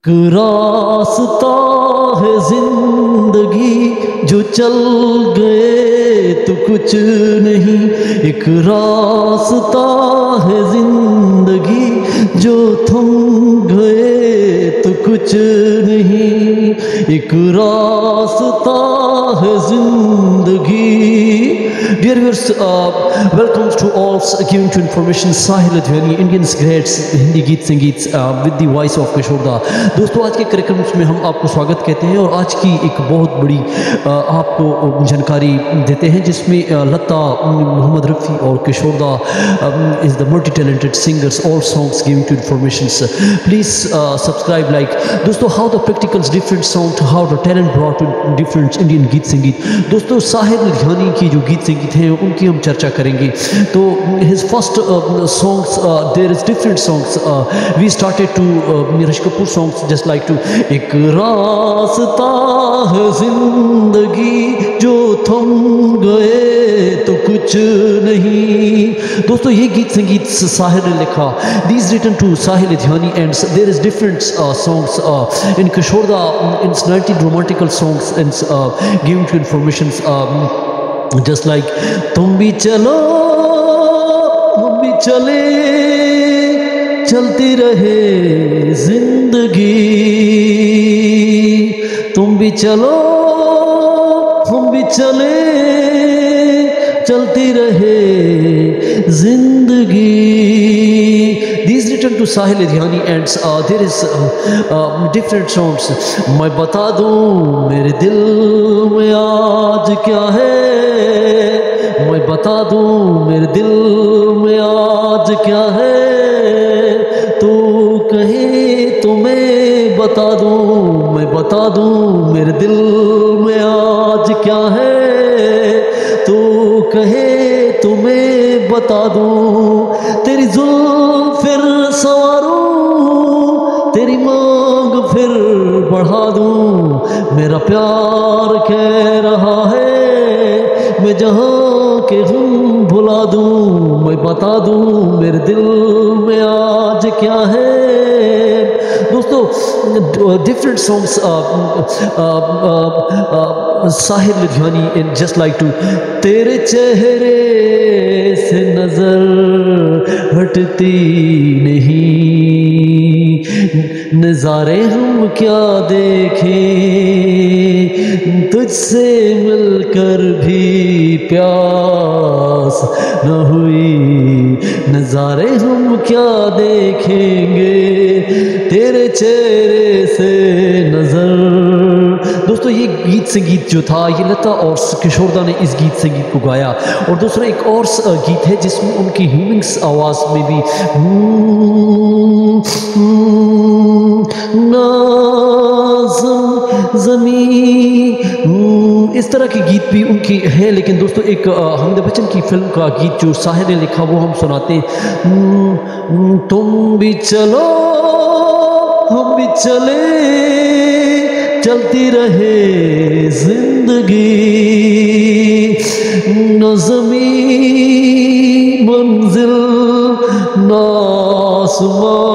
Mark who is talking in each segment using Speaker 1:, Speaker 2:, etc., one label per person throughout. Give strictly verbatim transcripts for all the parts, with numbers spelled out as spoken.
Speaker 1: रास्ता है जिंदगी जो चल गए तो कुछ नहीं। एक रास्ता है जिंदगी जो थम गए तो कुछ नहीं। एक रास्ता है जिंदगी। Dear viewers, uh, welcome to all given to information Sahil Advani, Indian's great Hindi गीत संगीत uh, with the voice of किशोर दा। दोस्तों आज के कार्यक्रम में हम आपको स्वागत कहते हैं और आज की एक बहुत बड़ी uh, आपको जानकारी देते हैं जिसमें uh, लता, मोहम्मद रफ़ी और किशोर दा um, is the multi-talented singers, all songs given to information. Please uh, subscribe, like. दोस्तों how the practicals different sound, how the talent brought to different Indian गीत संगीत। दोस्तों साहिल लुधियानी की जो गीत संगीत हैं उनकी हम चर्चा करेंगे। तो his first uh, songs uh, there is different songs uh, we started to uh, Rishi Kapoor songs just like to एक रास्ता है जिंदगी जो थम गए तो कुछ नहीं। दोस्तों ये गीत संगीत साहिल ने लिखा। These written to Sahil Advani and there is different uh, songs uh, in Kishore da in nineteen romantical songs and uh, given to informations um, just like तुम भी चलो हम भी चले चलती रहे जिंदगी। तुम भी चलो हम भी चले चलती रहे जिंदगी। These written to Sahil Advani and uh, there is uh, uh, different songs। मैं बता दूं मेरे दिल में आज क्या है। मैं बता दूं मेरे दिल में आज क्या है। तू कहे तो मैं बता दूं, मैं बता दूं मेरे दिल में आज क्या है। तू कहे तो मैं बता दूं तेरी जुल्फ फिर संवारूं, तेरी मांग फिर बढ़ा दूं। मेरा प्यार कह रहा है मैं जहां के हम भुला दूं। मैं बता दूं मेरे दिल में आज क्या है। दोस्तों different songs uh, uh, uh, uh, Sahil Ludhianvi in just like to तेरे चेहरे से नजर हटती नहीं। नजारे हम क्या देखें तुझसे मिलकर भी प्यास न हुई। नजारे हम क्या देखेंगे तेरे चेहरे से नजर। दोस्तों ये गीत संगीत जो था ये लता और किशोर दा ने इस गीत संगीत को गाया। और दूसरा एक और गीत है जिसमें उनकी ह्यूमिंग्स आवाज में भी नाज़म ज़मीं इस तरह के गीत भी उनकी है। लेकिन दोस्तों एक अमिताभ बच्चन की फिल्म का गीत जो साहिल ने लिखा वो हम सुनाते हैं। तुम भी चलो हम भी चले चलती रहे जिंदगी। न ज़मीं मंजिल न आसमां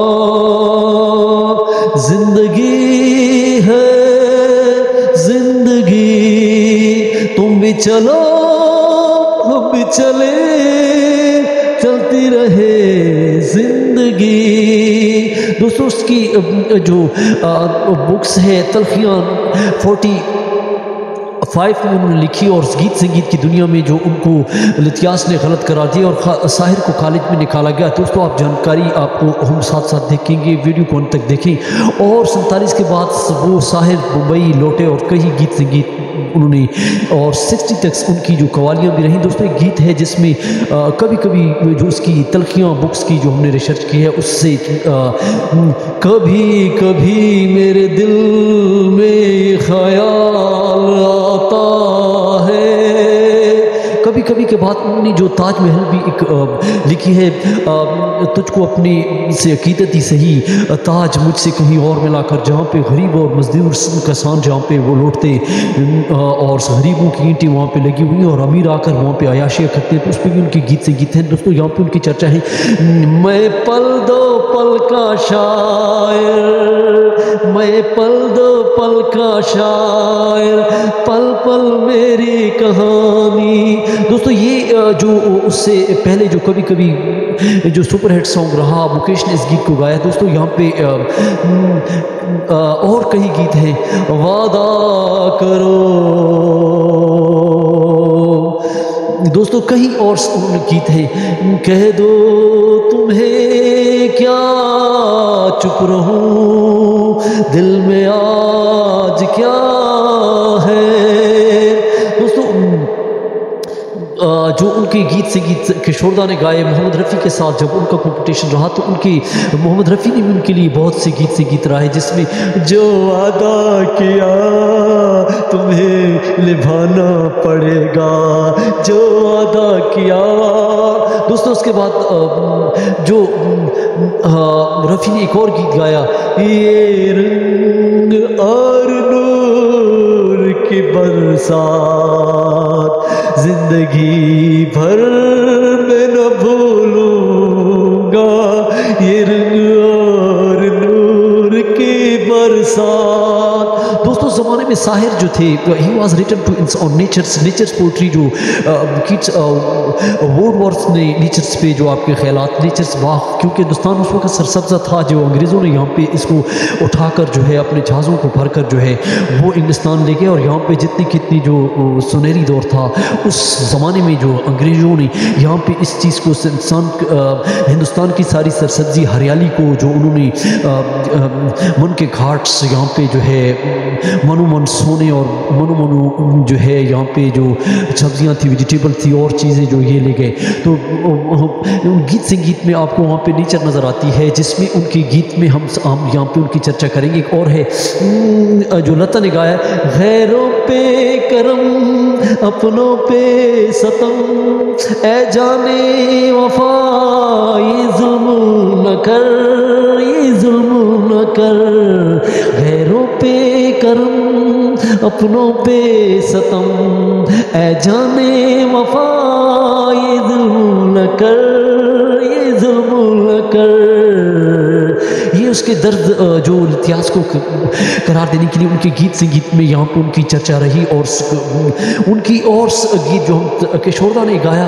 Speaker 1: जिंदगी है जिंदगी। तुम भी चलो हम भी चले चलती रहे जिंदगी। दोस्तों उसकी जो बुक्स है तलखियाँ फोर्टी फाइव में उन्होंने लिखी और गीत संगीत की दुनिया में जो उनको इतिहास ने गलत करा दिया और साहिर को कॉलेज में निकाला गया। दोस्तों आप जानकारी आपको हम साथ साथ देखेंगे, वीडियो को अंत तक देखें। और सैंतालीस के बाद वो साहिर मुंबई लौटे और कई गीत संगीत उन्होंने और सिक्सटी तक उनकी जो कवालियाँ भी रहीं। दोस्तों एक गीत है जिसमें आ, कभी कभी जो उसकी तलखियाँ बुक्स की जो हमने रिसर्च की है उससे आ, कभी कभी मेरे दिल में ख्याल आता है। कभी कभी कभी के बाद उन्होंने जो ताजमहल भी एक आ, लिखी है, आ, तुझको अपनी से अकीदती सही ताज मुझसे कहीं और मिलाकर, जहाँ पे गरीब और मजदूर किसान जहाँ पे वो लौटते और गरीबों की ईंटें वहाँ पे लगी हुई हैं और अमीर आकर वहाँ पे अयाशियाँ करते हैं, तो उस पर भी उनके गीत से गीत हैं दोस्तों। यहाँ पे उनकी चर्चा है, मैं पल दो पल का शायर, मैं पल दो पल का शायर, पल पल मेरी कहानी। दोस्तों ये जो उससे पहले जो कभी कभी जो सुपरहिट सॉन्ग रहा, मुकेश ने इस गीत को गाया दोस्तों। यहाँ पे आ, आ, और कई गीत हैं, वादा करो दोस्तों, कहीं और गीत है, कह दो तुम्हें क्या चुप रहूं, दिल में आज क्या है दोस्तों। जो उनके गीत से गीत किशोरदा ने गाए मोहम्मद रफ़ी के साथ, जब उनका कंपटीशन रहा तो उनके मोहम्मद रफ़ी ने भी उनके लिए बहुत से गीत से गीत रहा है, जिसमें जो वादा किया तुम्हें निभाना पड़ेगा, जो वादा किया दोस्तों। उसके बाद जो रफ़ी ने एक और गीत गाया, ये रंग और नूर की बरसात जिंदगी भर मैं न भूलूंगा, ये रंग और नूर की बरसात। दोस्तों ज़माने में साहिर जो थे, he was written to on nature's nature's poetry, जो किड्स वुडवर्थ ने नेचर्स पे जो आपके ख्यालात, नेचर्स बाग, क्योंकि हिंदुस्तान उस वक्त सरसब्जा था, जो अंग्रेज़ों ने यहाँ पे इसको उठाकर जो है अपने जहाज़ों को भरकर जो है वो इंग्लिस्तान ले गए, और यहाँ पे जितनी कितनी जो सुनहरी दौर था उस ज़माने में जो अंग्रेज़ों ने यहाँ पे इस चीज़ को इंसान हिंदुस्तान की सारी सरसब्जी हरियाली को जो उन्होंने आ, आ, मन के घाट्स यहाँ पे जो है मनु मन सोने और मनु मनु जो है यहाँ पे जो सब्जियाँ थी, वेजिटेबल थी और चीज़ें जो ये ले गए। तो गीत से गीत में आपको वहाँ पे नेचर नज़र आती है, जिसमें उनके गीत में हम हम यहाँ पे उनकी चर्चा करेंगे। एक और है जो लता ने गाया, गैरों पे करम अपनों पे सतम, ए जाने वफा ये जुल्म न कर, ये जुल्म न कर, गैरों पे करम अपनों पे सतम, ए जाने वफा ये जुल्म न कर, ये जुल्म न कर। ये उसके दर्द जो इतिहास को करार देने के लिए उनके गीत से गीत में यहाँ पर उनकी चर्चा रही, और उनकी और गीत जो हम किशोरदा ने गाया,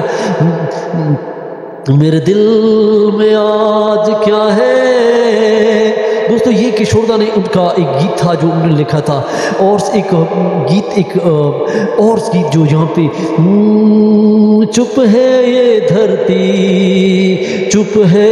Speaker 1: मेरे दिल में आज क्या है दोस्तों, ये किशोरदा ने उनका एक गीत था जो उन्होंने लिखा था। और एक गीत एक और गीत जो यहाँ पे, चुप है ये धरती, चुप है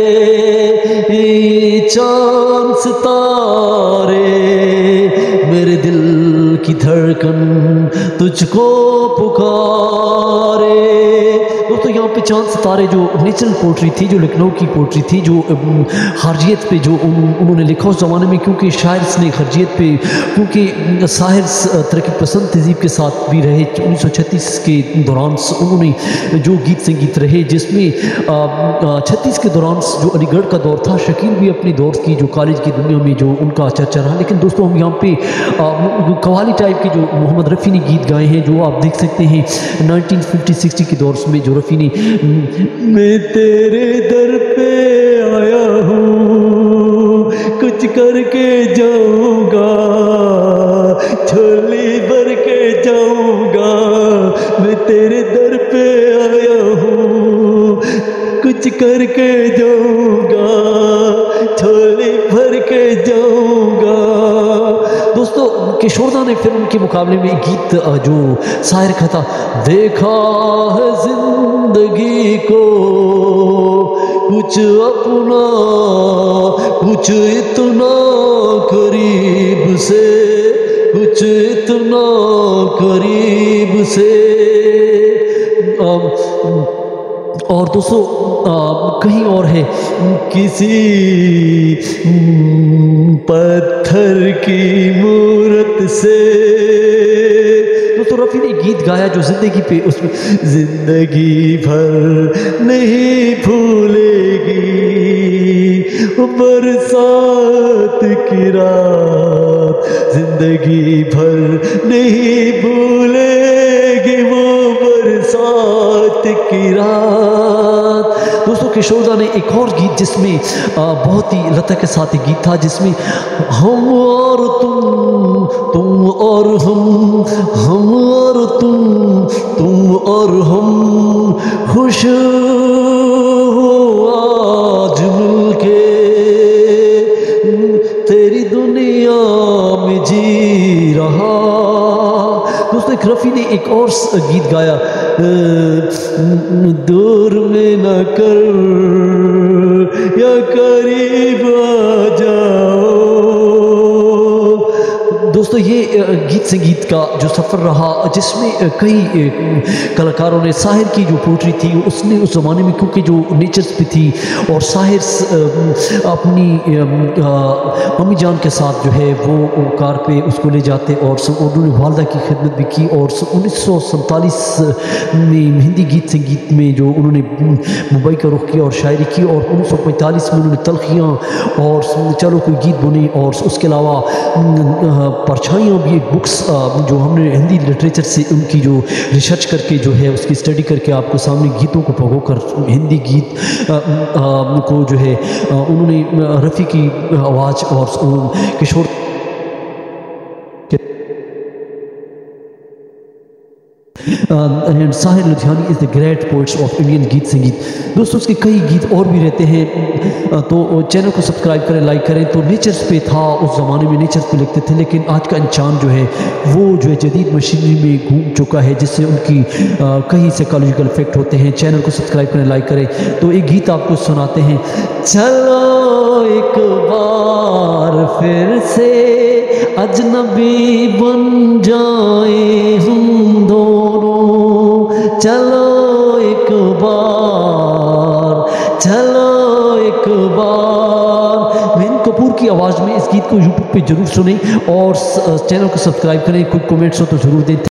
Speaker 1: चांद सितारे, मेरे दिल की धड़कन तुझको पुकारे। दोस्तों यहाँ पे चांद सितारे जो नेचुरल पोट्री थी, जो लखनऊ की पोट्री थी, जो खर्जियत पे जो उन, उन्होंने लिखा उस ज़माने में, क्योंकि शायर ने खर्जियत पे, क्योंकि साहिर तरक्की पसंद तहजीब के साथ भी रहे। उन्नीस सौ छत्तीस के दौरान उन्होंने जो गीत संगीत रहे, जिसमें छत्तीस के दौरान जो अलीगढ़ का दौर था, शकील भी अपनी दौर की जो कॉलेज की दुनिया में जो उनका चर्चा रहा। लेकिन दोस्तों हम यहाँ पे कवाली टाइप के जो मोहम्मद रफ़ी ने गीत गाए हैं, जो आप देख सकते हैं नाइनटीन फिफ्टी सिक्सटी के दौर में जो रफ़ी ने, मैं तेरे दर पे आया हूँ, कुछ करके जाऊँगा, झोली भर के जाऊँगा, मैं तेरे दर पे आया हूँ, कुछ करके जाऊँगा, झोली भर के जाऊँगा। दोस्तों किशोरदा ने फिर उनके मुकाबले में गीत जो शायर का था, देखा है जिंदगी को कुछ अपना, कुछ इतना करीब से, कुछ इतना करीब से। और दोस्तों कहीं और है, किसी पत्थर की मूरत से। दोस्तों रफ़ी ने गीत गाया जो ज़िंदगी पे, उसमें ज़िंदगी भर नहीं भूलेगी बरसात की रात, ज़िंदगी भर नहीं भूलेगी वो बरसात की रात। दोस्तों किशोरदा ने एक और गीत जिसमें बहुत ही लता के साथ एक गीत था जिसमें हम और तुम, तुम और हम, हम और तुम, तुम और हम खुश हो आज मिलके तेरी दुनिया में जी रहा। दोस्तों एक रफ़ी ने एक और गीत गाया, दूर में न कर या करीब आ जाओ। दोस्तों ये गीत संगीत का जो सफ़र रहा जिसमें कई कलाकारों ने, साहिर की जो पोट्री थी उसने उस ज़माने में, क्योंकि जो नेचर्स पे थी और साहिर अपनी मम्मी जान के साथ जो है वो कार पे उसको ले जाते और उन्होंने वालदा की खिदमत भी की। और उन्नीस सौ सैंतालीस में हिंदी गीत संगीत में जो उन्होंने मुंबई का रुख किया और शायरी की, और उन्नीस सौ पैंतालीस में उन्होंने तलखियाँ और चलो कोई गीत बुने, और उसके अलावा परछाइयाँ भी एक बुक्स जो हमने हिंदी लिटरेचर से उनकी जो रिसर्च करके जो है उसकी स्टडी करके आपको सामने गीतों को भगो कर हिंदी गीत को जो है उन्होंने रफ़ी की आवाज़ और Kishore Sahir Ludhianvi is the great poets of Indian गीत संगीत। दोस्तों उसके कई गीत और भी रहते हैं, तो चैनल को सब्सक्राइब करें, लाइक करें। तो नेचर्स पे था उस ज़माने में, नेचर्स पे लिखते थे, लेकिन आज का इंसान जो है वो जो है जदीद मशीनरी में घूम चुका है जिससे उनकी आ, कई साइकोलॉजिकल इफेक्ट होते हैं। चैनल को सब्सक्राइब करें, लाइक करें। तो एक गीत आपको सुनाते हैं, चलो एक बार फिर से अजनबी बन जाए हम दोनों, चलो एक बार, चलो एक बार। मीन कपूर की आवाज़ में इस गीत को यूट्यूब पे जरूर सुनें और चैनल को सब्सक्राइब करें। कोई कमेंट्स हो तो जरूर दें।